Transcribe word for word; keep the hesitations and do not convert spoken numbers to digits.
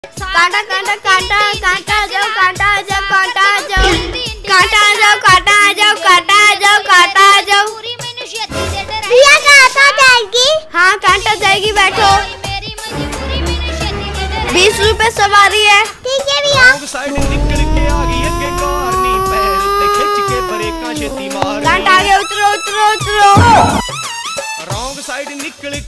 कांटा कांटा कांटा कांटा जाओ कांटा जाओ कांटा जाओ कांटा जाओ कांटा जाओ कांटा जाओ कांटा जाओ भैया कांटा जाएगी। हाँ कांटा जाएगी बैठो। बीस रुपए सवारी है। ठीक है भैया। कांटा आगे उतरो उतरो उतरो। रॉन्ग साइड निकल